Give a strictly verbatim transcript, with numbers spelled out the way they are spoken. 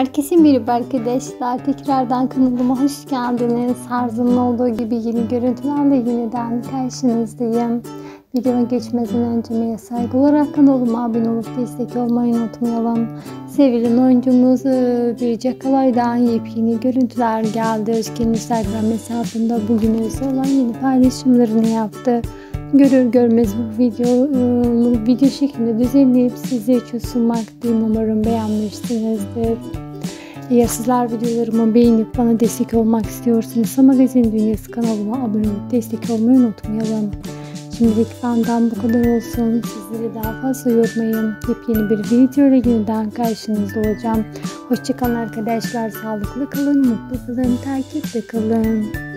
Herkese merhaba arkadaşlar. Tekrardan kanalıma hoş geldiniz. Her zaman olduğu gibi yeni görüntülerle yeniden karşınızdayım. Videoma geçmeden önce Maya saygı olarak kanalıma abone olup destek olmayı unutmayalım. Sevilen oyuncumuz Birce Akalay'dan yepyeni görüntüler geldi. Özge'nin Instagram hesabında bugün özel olan yeni paylaşımlarını yaptı. Görür görmez bu video, video şeklinde düzenleyip size için sunmaktayım. Umarım beğenmişsinizdir. Eğer sizler videolarımı beğenip bana destek olmak istiyorsanız Magazin Dünyası kanalıma abone olup destek olmayı unutmayalım. Şimdilik benden bu kadar olsun. Sizleri daha fazla yormayın. Yepyeni bir video ile yeniden karşınızda olacağım. Hoşçakalın arkadaşlar. Sağlıklı kalın, mutlu kalın, takipte kalın.